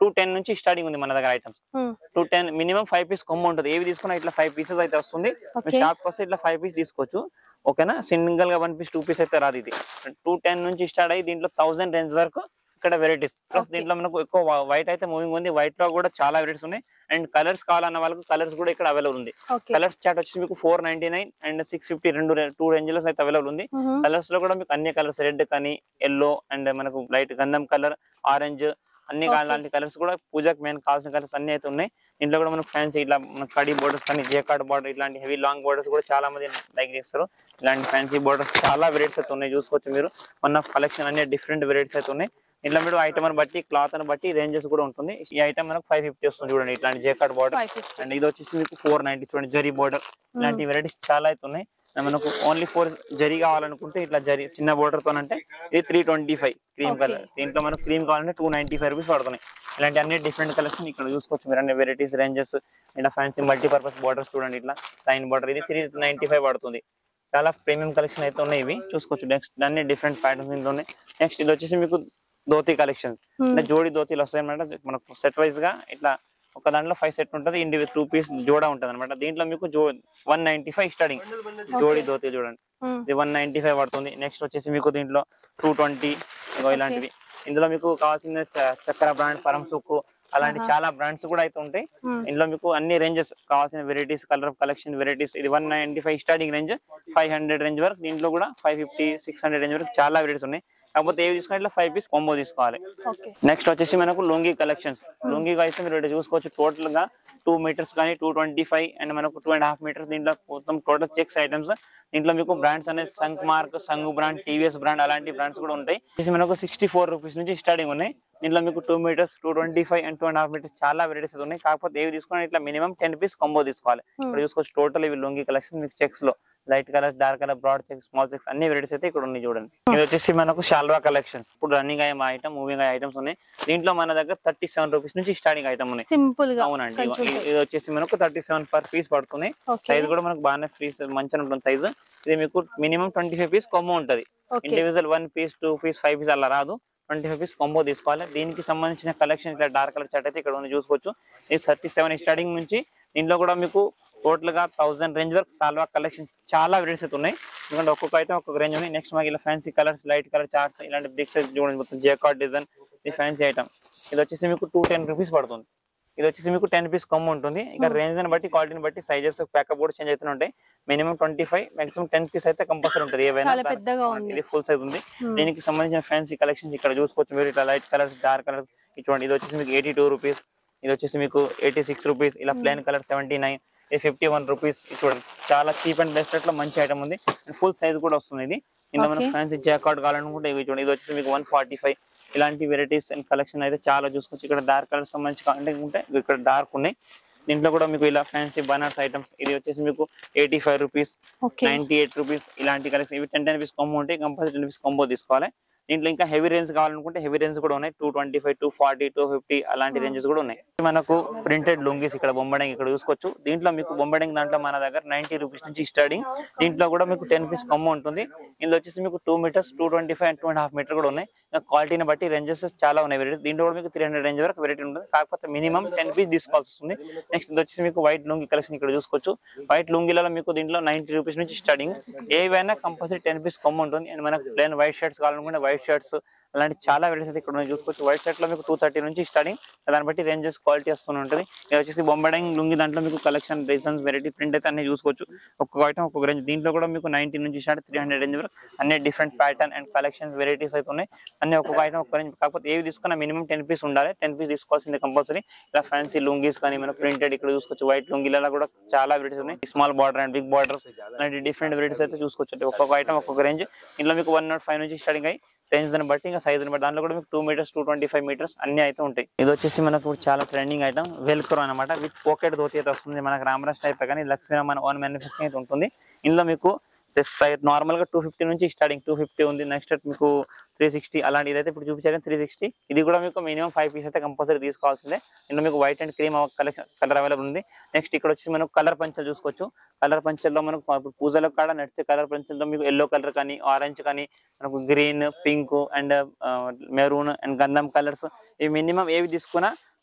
S1: టూ టెన్ నుంచి స్టార్టింగ్ ఉంది మన దగ్గర items. Two ten minimum five piece కొమ్మ ఉంటుంది. ఏవి తీసుకున్నా ఇట్లా ఫైవ్ పీసెస్ అయితే వస్తుంది. షాప్ వస్తే ఇట్లా ఫైవ్ పీస్ తీసుకోవచ్చు. ఓకేనా, సింగిల్ గా వన్ పీస్ టూ పీస్ అయితే రాదు. ఇది టూ టెన్ నుంచి స్టార్ట్ అయ్యి దీంట్లో థౌసండ్ రేంజ్ వరకు ఇక్కడ వెరైటీస్. ప్లస్ దీంట్లో మనకు ఎక్కువ వైట్ అయితే మూవింగ్ ఉంది. వైట్ లో కూడా చాలా వెరైటీస్ ఉన్నాయి. అండ్ కలర్స్ కావాలన్న వాళ్ళకి కలర్స్ కూడా ఇక్కడ అవైలబుల్ ఉంది. కలర్స్ చార్ట్ వచ్చి మీకు four ninety nine and six fifty రెండు టూ రేంజ్ అయితే అవైలబుల్ ఉంది. కలర్స్ లో కూడా మీకు అన్ని కలర్స్ రెడ్ కానీ ఎల్లో అండ్ మనకు లైట్ గంధం కలర్, ఆరెంజ్ అన్ని అలాంటి కలర్స్ కూడా పూజకు మెయిన్ కావాల్సిన కలర్స్ అన్ని అయితే ఉన్నాయి. ఇంట్లో కూడా మనకు ఫ్యాన్సీ ఇట్లా కడీ బోర్డర్స్ కానీ జేకార్డ్ బోర్డర్ ఇట్లాంటి హెవీ లాంగ్ బోర్డర్స్ కూడా చాలా మంది లైక్ చేస్తారు. ఇలాంటి ఫ్యాన్సీ బోర్డర్స్ చాలా వెరైటీస్ అయితే ఉన్నాయి. చూసుకోవచ్చు మీరు వన్ ఆఫ్ కలెక్షన్ అన్ని డిఫరెంట్ వెరైటీస్ అయితే ఉన్నాయి. ఇట్లా మీరు ఐటమ్ అని బట్టి క్లాత్ అని బట్టి రేంజెస్ కూడా ఉంటుంది. ఈ ఐటమ్ మనకు ఫైవ్ ఫిఫ్టీ వస్తుంది చూడండి. ఇట్లాంటి జేకార్డ్ బోర్డర్ అండ్ ఇది వచ్చేసి మీకు ఫోర్ నైన్టీ చూడండి. జరీ బోర్డర్ ఇలాంటి వెరైటీస్ చాలా అయితే ఉన్నాయి. మనకు ఓన్లీ ఫోర్ జరీ కావాలనుకుంటే ఇట్లా జరీ చిన్న బోర్డర్ తో అంటే ఇది three twenty five cream colour. దీంట్లో మనకు క్రీమ్ కావాలంటే టూ నైన్టీ ఫైవ్ రూపీస్ పడుతున్నాయి. ఇలాంటి అన్ని డిఫరెంట్ కలెక్షన్ ఇక్కడ చూసుకోవచ్చు మీరు. అన్ని వెరైటీస్ రేంజెస్ ఇట్లా ఫ్యాన్సీ మల్టీపర్పస్ బోర్డర్స్ చూడండి. ఇట్లా లైన్ బోర్డర్ ఇది త్రీ నైన్టీ ఫైవ్ పడుతుంది. చాలా ప్రీమియం కలెక్షన్ అయితే ఉన్నాయి ఇవి చూసుకోవచ్చు. నెక్స్ట్ అన్ని డిఫరెంట్ ప్యాటర్న్స్ ఇంట్లో ఉన్నాయి. నెక్స్ట్ ఇది వచ్చేసి మీకు ధోతి కలెక్షన్ అంటే జోడీ ధోతీలు వస్తాయి అనమాట. మనకు సెట్ వైజ్ గా ఇట్లా ఒక దాంట్లో ఫైవ్ సెట్ ఉంటుంది. ఇండివిజువల్ టూ పీస్ జోడా ఉంటుంది అనమాట. దీంట్లో మీకు జో వన్ నైన్టీ ఫైవ్ స్టార్టింగ్ జోడీ ధోతి చూడండి. ఇది వన్ నైన్టీ ఫైవ్ పడుతుంది. నెక్స్ట్ వచ్చేసి మీకు దీంట్లో టూ ట్వంటీ ఇలాంటివి. ఇందులో మీకు కావాల్సిన చక్కెర బ్రాండ్, పరం సుక్కు అలాంటి చాలా బ్రాండ్స్ కూడా అయితే ఉంటాయి. ఇందులో మీకు అన్ని రేంజెస్ కావాల్సిన వెరైటీస్ కలర్ కలెక్షన్ వెరైటీస్. ఇది one ninety five starting range, five hundred range వరకు. దీంట్లో కూడా five fifty six hundred range వరకు చాలా వెరైటీస్ ఉన్నాయి. కాకపోతే ఏవి తీసుకుని ఇట్లా ఫైవ్ పీస్ కాంబో తీసుకోవాలి. నెక్స్ట్ వచ్చేసి మనకు లుంగీ కలెక్షన్స్. లుంగీ అయితే మీరు చూసుకోవచ్చు టోటల్ గా టూ మీటర్స్ కానీ టూ ట్వంటీ ఫైవ్ అండ్ మనకు టూ అండ్ హాఫ్ మీటర్స్. దీంట్లో మొత్తం టోటల్ చెక్స్ ఐటమ్స్. దీంట్లో మీకు బ్రాండ్స్ అనేది Sankh mark, Sangu brand, TVS brand అలాంటి బ్రాండ్స్ కూడా ఉంటాయి. మనకు సిక్స్టీ ఫోర్ రూపీస్ నుంచి స్టార్టింగ్ ఉన్నాయి. దీంట్లో మీకు two metres, two twenty five and two and half metres చాలా వెరైటీస్ ఉన్నాయి. కాకపోతే ఏవి తీసుకుని ఇట్లా మినిమం టెన్ పీస్ కాంబో తీసుకోవాలి. ఇక్కడ చూసుకోవచ్చు టోటల్ ఇవి లుంగీ కలెక్షన్ మీకు చెక్స్ లో light colour, dark colour, broad checks, small checks అన్ని వెరైటీస్ అయితే ఇక్కడ ఉన్నాయి చూడండి. ఇది వచ్చేసి మనకు షాల్వా కలెక్షన్స్. ఇప్పుడు రన్నింగ్ అయ్యే ఐటమ్, మూవింగ్ అయ్యే ఐటమ్స్ ఉన్నాయి. దీంట్లో మన దగ్గర థర్టీ సెవెన్ రూపీస్ నుంచి స్టార్టింగ్ ఐటమ్ ఉన్నాయి. సింపుల్ గా అవునండి. ఇది వచ్చేసి మనకు థర్టీ సెవెన్ పర్ పీస్ పడుతుంది. సైజ్ కూడా మనకు బాగానే ఫ్రీ మంచిగా ఉంటుంది సైజ్. ఇది మీకు మినిమం ట్వంటీ ఫైవ్ పీస్ కొమ్మ ఉంటది. Individual one piece, two piece, five piece అలా రాదు. ట్వంటీ ఫైవ్ పీస్ కాంబో తీసుకోవాలి. దీనికి సంబంధించిన కలెక్షన్ ఇట్లా డార్క్ కలర్ చార్ట్ అయితే ఇక్కడ ఉంది చూసుకోవచ్చు. ఇది థర్టీ సెవెన్ స్టార్టింగ్ నుంచి. దీంట్లో కూడా మీకు టోటల్ గా థౌసండ్ రేంజ్ వరకు సాల్వా కలెక్షన్ చాలా వెరైటీస్ అయితే ఉన్నాయి. ఎందుకంటే ఒక్కొక్క ఐటమ్ ఒక్కొక్క రేంజ్ ఉన్నాయి. నెక్స్ట్ మాకు ఇలా fancy colours, light colour charts ఇలాంటి బిగ్ సైజ్ చూడండి. మొత్తం జేకార్డ్ డిజైన్ ఇది ఫ్యాన్సీ ఐటమ్. ఇది వచ్చేసి మీకు టూ టెన్ రూపీస్ పడుతుంది. ఇది వచ్చేసి మీకు టెన్ పీస్ కొమ్ము ఉంటుంది. ఇక రేంజ్ ని బట్టి, క్వాలిటీని బట్టి సైజెస్ ప్యాకప్ కూడా చేంజ్ అవుతూ ఉంటాయి. Minimum twenty five maximum ten piece అయితే కంపల్సరీ ఉంటుంది. ఏవైనా ఇది ఫుల్ సైజ్ ఉంది. దీనికి సంబంధించిన ఫ్యాన్సీ కలెక్షన్స్ ఇక్కడ చూసుకోవచ్చు మీరు. ఇట్లా లైట్ కలర్స్, డార్క్ కలర్స్ చూడండి. ఇది వచ్చేసి మీకు ఎయిటీ టూ రూపీస్. ఇది వచ్చేసి మీకు ఎయిటీ సిక్స్ రూపీస్. ఇలా ప్లెయిన్ కలర్ సెవెంటీ నైన్, ఇది ఫిఫ్టీ వన్ రూపీస్. చూడండి చాలా చీప్ అండ్ బెస్ట్ రేట్ లో మంచి ఐటమ్ ఉంది. ఫుల్ సైజ్ కూడా వస్తుంది. ఇది ఇందులో మనకు ఫ్యాన్సీ జాకార్డ్ కావాలనుకుంటే ఇవి చూడండి. ఇది వచ్చేసి మీకు వన్ ఫార్టీ ఫైవ్. ఇలాంటి వెరైటీస్ అండ్ కలెక్షన్ అయితే చాలా చూసుకోవచ్చు. ఇక్కడ డార్క్ కలర్ సంబంధించి కావాలంటే ఉంటే ఇక్కడ డార్క్ ఉన్నాయి. దీంట్లో కూడా మీకు ఇలా ఫ్యాన్సీ బనార్స్ ఐటమ్స్. ఇది వచ్చేసి మీకు eighty five rupees, ninety eight rupees. ఇలాంటి కలెక్షన్ ఇవి టెన్ టెన్ పీస్ కాంబో ఉంటాయి. కంపల్సరీ టెన్ పీస్ కాంబో తీసుకోవాలి. దీంట్లో ఇంకా హెవీ రేంజ్ కావాలనుకుంటే హెవీ రేంజ్ కూడా ఉన్నాయి. Two twenty five, two forty, two fifty అలాంటి రేంజెస్ కూడా ఉన్నాయి. మనకు ప్రింటెడ్ లుంగీస్ ఇక్కడ బొంబడింగ్ ఇక్కడ చూసుకోవచ్చు. దీంట్లో మీకు బొంబడింగ్ దాంట్లో మన దగ్గర నైన్టీ రూపీస్ నుంచి స్టార్టింగ్. దీంట్లో కూడా మీకు టెన్ పీస్ కమ్ము ఉంటుంది. ఇందులో వచ్చేసి మీకు two metres, two twenty five and two and half metre కూడా ఉన్నాయి. క్వాలిటీని బట్టి రేంజెస్ చాలా ఉన్నాయి వెరైటీస్. దీంట్లో కూడా మీకు త్రీ హండ్రెడ్ రేంజ్ వరకు వెరైటీ ఉంటుంది. కాకపోతే మినిమం టెన్ పీస్ తీసుకోవాల్సి వస్తుంది. నెక్స్ట్ ఇది వచ్చేసి మీకు వైట్ లుంగి కలెక్షన్ ఇక్కడ చూసుకోవచ్చు. వైట్ లుంగిలలో మీకు దీంట్లో నైన్టీ రూపీస్ నుంచి స్టార్టింగ్. ఏవైనా కంపల్సరీ టెన్ పీస్ కమ్ము ఉంటుంది. అండ్ మనకు ప్లేన్ వైట్ షర్ట్స్ కావాలనుకుంటే వైట్ షర్ట్స్ అలాంటి చాలా వెరైటీస్ అయితే ఇక్కడ చూసుకోవచ్చు. వైట్ షర్ట్ లో మీకు టూ థర్టీ నుంచి స్టార్టింగ్. దాన్ని బట్టి రేంజెస్ క్వాలిటీ వస్తూనే ఉంటుంది. ఇది వచ్చేసి బొంబడింగ్ లుంగి దాంట్లో మీకు కలెక్షన్ డిజైన్స్ వెరైటీ ప్రింట్ అయితే అన్ని చూసుకోవచ్చు. ఒక్కొక్క ఐటమ్ ఒక్కొక్క రేంజ్. దీంట్లో కూడా మీకు నైన్టీ నుంచి స్టార్ట్ త్రీ హండ్రెడ్ రేంజ్ వరకు అన్ని different pattern and collection varieties అయితే ఉన్నాయి. అన్ని ఒక్కొక్క ఐటమ్ ఒక్క రేంజ్. కాకపోతే ఏవి తీసుకున్నా మినిమం టెన్ పీస్ ఉండాలి. టెన్ పీస్ తీసుకోవాల్సింది కంపల్సరీ. ఇలా ఫ్యాన్సీ లుంగీస్ కానీ మనకు ప్రింటెడ్ ఇక్కడ చూసుకోవచ్చు. వైట్ లుంగిలలో కూడా చాలా వెరైటీస్ ఉన్నాయి. Small border and big border అలాంటి డిఫరెంట్ వెరైటీస్ అయితే చూసుకోవచ్చు. ఒక్కొక్క ఐటమ్ ఒక్కొక్క రేంజ్. ఇందులో మీకు వన్ నాట్ ఫైవ్ నుంచి స్టార్టింగ్ అయ్యి రేంజ్ ని బట్టి ఇంకా సైజ్ ని బట్టి దాంట్లో కూడా మీకు two metres, two twenty five metres అన్ని అయితే ఉంటాయి. ఇది వచ్చేసి మనకు చాలా ట్రెండింగ్ ఐటమ్ వెల్క్రో అనమాట. విత్ పాకెట్ ధోతి అయితే వస్తుంది. మనకు రామరాజ్ టైప్ కానీ లక్ష్మీ మన ఓన్ మ్యానుఫ్యాక్చరింగ్ అయితే ఉంటుంది. ఇందులో మీకు నార్మల్ గా టూ ఫిఫ్టీ నుంచి స్టార్టింగ్. టూ ఫిఫ్టీ ఉంది. నెక్స్ట్ మీకు త్రీ సిక్స్టీ అలాంటి ఇదైతే ఇప్పుడు చూపించారు త్రీ సిక్స్టీ. ఇది కూడా మీకు మినిమం ఫైవ్ పీస్ అయితే కంపల్సరీ తీసుకోవాల్సిందే. ఇందులో మీకు white and cream collection colour available ఉంది. నెక్స్ట్ ఇక్కడ వచ్చి మనకు కలర్ పంచలు చూసుకోవచ్చు. కలర్ పంచల్లో మనకు పూజలో కూడా నడిచే కలర్ పంచల్లో మీకు ఎల్లో కలర్ కానీ, ఆరెంజ్ కానీ, మనకు green, pink and maroon and గంధం కలర్స్. ఇవి మినిమం ఏవి తీసుకున్నా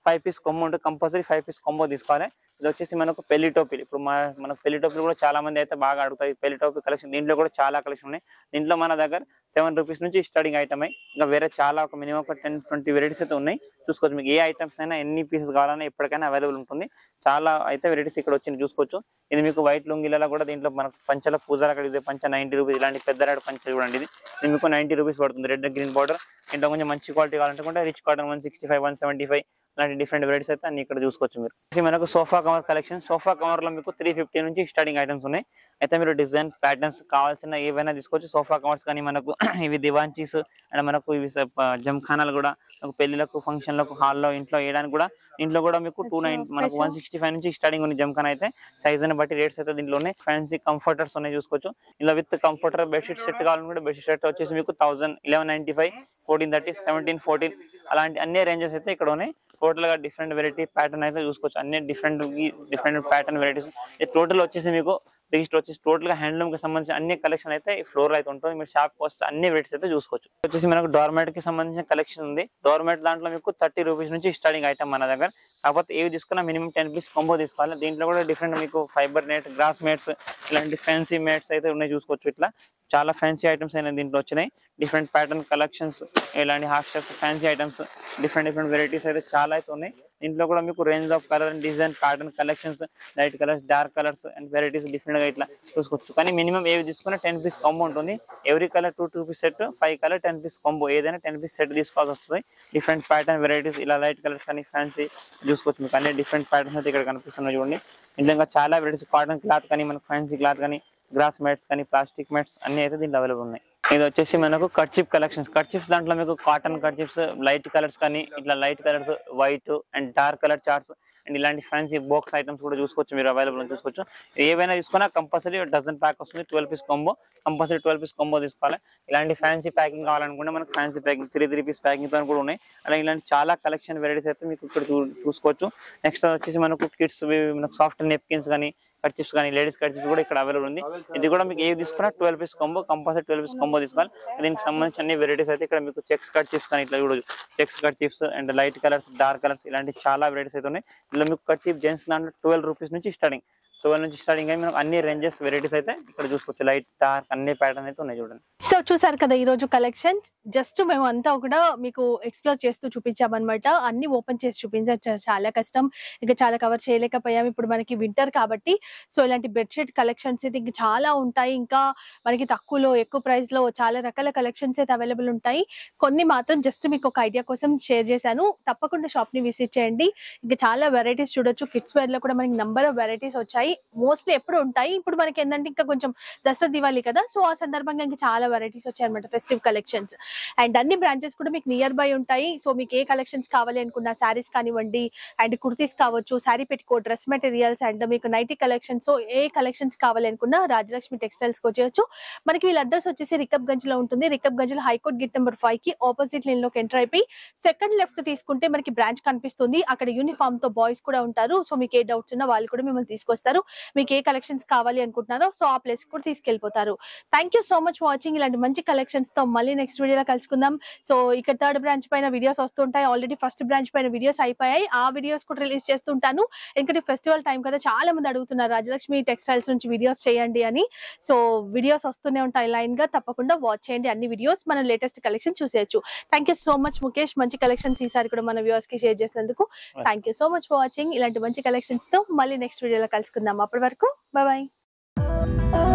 S1: ఫైవ్ పీస్ కొమ్ము ఉంటుంది, కంపల్సరీ ఫైవ్ పీస్ కొమ్బో తీసుకోవాలి. ఇది వచ్చేసి మనకు పెళ్లి టోపీలు. ఇప్పుడు మన మనకు పెళ్లి టోపీలు కూడా చాలా మంది అయితే బాగా అడుగుతాయి. పెళ్లి టోపీ కలెక్షన్ దీంట్లో కూడా చాలా కలెక్షన్ ఉన్నాయి. దీంట్లో మన దగ్గర సెవెన్ రూపీస్ నుంచి స్టార్టింగ్ ఐటమ్ అయ్యి ఇంకా వేరే చాలా ఒక మినిమం ఒక టెన్ ట్వంటీ వెరైటీస్ అయితే ఉన్నాయి. చూసుకోవచ్చు, మీకు ఏ ఐటమ్స్ అయినా ఎన్ని పీసెస్ కావాలన్నా ఎప్పటికైనా అవైలబుల్ ఉంటుంది. చాలా అయితే వెరైటీస్ ఇక్కడ వచ్చి చూసుకోవచ్చు. ఇది మీకు వైట్ లుంగిలలో కూడా దీంట్లో మనకు పంచల పూజల అక్కడ పంచ నైన్టీ రూపీస్, ఇలాంటి పెద్ద రేట్ పంచ చూడండి. ఇది ఇది మీకు నైన్టీ రూపీస్ పడుతుంది. Red green border. ఇంట్లో కొంచెం మంచి క్వాలిటీ కావాలంటే rich cotton one sixty five one seventy five అలాంటి డిఫరెంట్ వెరైటీస్ అయితే అన్ని ఇక్కడ చూసుకోవచ్చు. మీరు మనకు sofa cover collection. Sofa cover లో మీకు త్రీ ఫిఫ్టీ నుంచి స్టార్టింగ్ ఐటమ్స్ ఉన్నాయి. అయితే మీరు డిజైన్ ప్యాటర్న్స్ కావాల్సిన ఏవైనా తీసుకోవచ్చు. సోఫా కవర్స్ కానీ మనకు ఇవి దివాంచీస్ అండ్ మనకు ఇవి జంఖానాలు కూడా మనకు పెళ్లిలకు ఫంక్షన్లకు హాల్లో ఇంట్లో వేయడానికి కూడా ఇంట్లో కూడా మీకు టూ నైన్ మనకు వన్ సిక్స్టీ ఫైవ్ నుంచి స్టార్టింగ్ ఉంది జంఖాన్ అయితే. సైజ్ ని బట్టి రేట్స్ అయితే దీంట్లో ఉన్నాయి. ఫ్యాన్సీ కంఫర్టర్స్ ఉన్నాయి చూసుకోవచ్చు. ఇలా విత్ కంఫర్టర్ బెడ్షీట్ సెట్ కావాలని కూడా బెడ్షీట్ సెట్ వచ్చేసి మీకు thousand eleven ninety five fourteen thirty seventeen fourteen అలాంటి అన్ని రేంజెస్ అయితే ఇక్కడ ఉన్నాయి. టోటల్ గా డిఫరెంట్ వెరైటీ ప్యాటర్న్ అయితే చూసుకోవచ్చు. అన్ని different different pattern varieties. Total వచ్చేసి మీకు రిజిస్టర్ వచ్చేసి టోటల్ గా హ్యాండ్లూమ్ కి సంబంధించిన అన్ని కలెక్షన్ అయితే ఫ్లోర్ అయితే ఉంటుంది. మీరు షాప్ కి వస్తే అన్ని వెరైటీస్ అయితే చూసుకోవచ్చు. వచ్చేసి మనకు డోర్మాట్ కి సంబంధించిన కలెక్షన్ ఉంది. డోర్మాట్ దాంట్లో మీకు థర్టీ రూపీస్ నుంచి స్టార్టింగ్ ఐటమ్ మన దగ్గర. కాకపోతే ఏవి తీసుకున్నా మినిమం టెన్ పీస్ కాంబో తీసుకోవాలి. దీంట్లో కూడా డిఫరెంట్ మీకు ఫైబర్ నెట్, గ్రాస్ మేట్స్ ఇలాంటి ఫ్యాన్సీ మేట్స్ అయితే ఉన్నాయి చూసుకోవచ్చు. ఇట్లా చాలా ఫ్యాన్సీ ఐటమ్స్ అయినా దీంట్లో వచ్చినాయి. డిఫరెంట్ ప్యాటర్న్ కలెక్షన్స్, ఇలాంటి half shirts, fancy items, different different varieties అయితే చాలా అయితే ఉన్నాయి. దీంట్లో కూడా మీకు range of colour and design pattern collections, light colours, dark colours and varieties different గా ఇట్లా చూసుకోవచ్చు. కానీ మినిమం ఏవి తీసుకున్నా టెన్ పీస్ కాంబో ఉంటుంది. Every colour two two piece set, five colour ten piece combo, ఏదైనా టెన్ పీస్ సెట్ తీసుకోవాల్సి వస్తుంది. డిఫరెంట్ ప్యాటర్న్ వెరైటీస్ ఇలా లైట్ కలర్స్ కానీ ఫ్యాన్సీ చూసుకోవచ్చు. మీకు అన్ని డిఫరెంట్ ప్యాటర్న్స్ అయితే ఇక్కడ కనిపిస్తున్నాయి చూడండి. ఇంకా చాలా వెరైటీస్ కాటన్ క్లాత్ కానీ మనకు ఫ్యాన్సీ క్లాత్ కానీ గ్రాస్ మ్యాట్స్ కానీ ప్లాస్టిక్ మ్యాట్స్ అన్ని అయితే దీంట్లో అవైలబుల్ ఉన్నాయి. ఇది వచ్చేసి మనకు కర్చీఫ్ కలెక్షన్స్. కర్చీఫ్స్ దాంట్లో మీకు కాటన్ కర్చీఫ్స్ లైట్ కలర్స్ కానీ ఇట్లా light colours, white and dark colour charts and ఇలాంటి ఫ్యాన్సీ బాక్స్ ఐటమ్స్ కూడా చూసుకోవచ్చు. మీరు అవైలబుల్ చూసుకోవచ్చు. ఏవైనా తీసుకున్నా కంపల్సరీ డజన్ ప్యాక్ వస్తుంది. Twelve piece combo, compulsory twelve piece combo తీసుకోవాలి. ఇలాంటి ఫ్యాన్సీ ప్యాకింగ్ కావాలనుకుంటే మనకు fancy packing three three piece packing తో కూడా ఉన్నాయి. అలా ఇలాంటి చాలా కలెక్షన్ వెరైటీస్ అయితే మీకు ఇక్కడ చూసుకోవచ్చు. నెక్స్ట్ వచ్చేసి మనకు కిడ్స్ మనకు సాఫ్ట్ నెప్కిన్స్ కానీ కర్చీఫ్స్ కానీ లేడీస్ కర్చీఫ్స్ కూడా ఇక్కడ అవైలబుల్ ఉంది. ఇది కూడా మీకు ఏవి తీసుకున్నా twelve piece combo, compulsory twelve piece combo తీసుకోవాలి. దీనికి సంబంధించిన అన్ని వెరైటీస్ అయితే ఇక్కడ మీకు చెక్స్ కర్చీఫ్స్ కానీ ఇట్లా చూడొచ్చు. Checks kerchiefs and light colours, dark colours ఇలాంటి చాలా వెరైటీస్ అయితే ఉన్నాయి. ఇలా మీకు కర్చీఫ్ జెంట్స్ దాంట్లో ట్వెల్వ్ రూపీస్ నుంచి స్టార్టింగ్ ట్వెల్వ్ నుంచి స్టార్టింగ్ అయ్యి మనకు అన్ని రేంజెస్ వెరైటీస్ అయితే ఇక్కడ చూసుకోవచ్చు. లైట్, డార్క్ అన్ని ప్యాటర్న్ అయితే ఉన్నాయి చూడండి.
S2: సో చూసారు కదా ఈ రోజు కలెక్షన్స్. జస్ట్ మేము అంతా కూడా మీకు ఎక్స్ప్లోర్ చేస్తూ చూపించామన్నమాట. అన్ని ఓపెన్ చేసి చూపించారు, చాలా కష్టం, ఇంకా చాలా కవర్ చేయలేకపోయాం. ఇప్పుడు మనకి వింటర్ కాబట్టి సో ఇలాంటి బెడ్షీట్ కలెక్షన్స్ అయితే ఇంకా చాలా ఉంటాయి. ఇంకా మనకి తక్కువలో ఎక్కువ ప్రైస్ లో చాలా రకాల కలెక్షన్స్ అయితే అవైలబుల్ ఉంటాయి. కొన్ని మాత్రం జస్ట్ మీకు ఒక ఐడియా కోసం షేర్ చేశాను. తప్పకుండా షాప్ ని విజిట్ చేయండి. ఇంకా చాలా వెరైటీస్ చూడొచ్చు. కిడ్స్ వేర్ లో కూడా మనకి నంబర్ ఆఫ్ వెరైటీస్ వచ్చాయి. మోస్ట్లీ ఎప్పుడు ఉంటాయి. ఇప్పుడు మనకి ఏంటంటే ఇంకా కొంచెం దసరా దివాళీ కదా, సో ఆ సందర్భంగా ఇంకా చాలా వెరైటీస్ వచ్చాయి అనమాట, ఫెస్టివ్ కలెక్షన్స్. అండ్ అన్ని బ్రాంచెస్ కూడా మీకు నియర్ బై ఉంటాయి. సో మీకు ఏ కలెక్షన్స్ కావాలి అనుకున్నా, శారీస్ కానివ్వండి అండ్ కుర్తీస్ కావచ్చు, శారీ పెట్టుకో, డ్రెస్ మెటీరియల్స్ అండ్ మీకు నైటీ కలెక్షన్స్, సో ఏ కలెక్షన్స్ కావాలి అనుకున్నా రాజలక్ష్మి టెక్స్టైల్స్ కి వచ్చేయచ్చు. మనకి వీళ్ళ అడ్రస్ వచ్చేసి రికబ్ గంజ్ లో ఉంటుంది. రికబ్ గంజ్ లో హైకోర్ట్ గేట్ నెంబర్ ఫైవ్ కి ఆపోజిట్ లైన్ లోకి ఎంటర్ అయిపోయి సెకండ్ లెఫ్ట్ తీసుకుంటే మనకి బ్రాంచ్ కనిపిస్తుంది. అక్కడ యూనిఫామ్ తో బాయ్స్ కూడా ఉంటారు. సో మీకు ఏ డౌట్స్ ఉన్నా వాళ్ళు కూడా మిమ్మల్ని తీసుకొస్తారు. మీకు ఏ కలెక్షన్స్ కావాలి అనుకుంటున్నారో సో ఆ ప్లేస్ కూడా తీసుకెళ్లిపోతారు. Thank you so much watching. ఇలాంటి మంచి కలెక్షన్స్ తో మళ్ళీ నెక్స్ట్ వీడియోలో కలుసుకుందాం. సో ఇక్కడ థర్డ్ బ్రాంచ్ పైన వీడియోస్ వస్తుంటాయి. ఆల్రెడీ ఫస్ట్ బ్రాంచ్ పైన వీడియోస్ అయిపోయాయి. ఆ వీడియోస్ కూడా రిలీజ్ చేస్తుంటాను. ఎందుకంటే ఫెస్టివల్ టైం కదా, చాలా మంది అడుగుతున్నారు రాజలక్ష్మి టెక్స్టైల్స్ నుంచి వీడియోస్ చేయండి అని. సో వీడియోస్ వస్తూనే ఉంటాయి లైన్ గా, తప్పకుండా వాచ్ చేయండి. అన్ని వీడియోస్ మనం లేటెస్ట్ కలెక్షన్ చూసేయచ్చు. Thank you so much Mukesh, మంచి కలెక్షన్స్ ఈసారి కూడా మన వ్యూవర్స్ కి షేర్ చేసినందుకు thank you so much for watching. ఇలాంటి మంచి కలెక్షన్స్ తో మళ్ళీ నెక్స్ట్ వీడియోలో కలుసుకుందాం. అప్పటి వరకు బాయ్ బాయ్.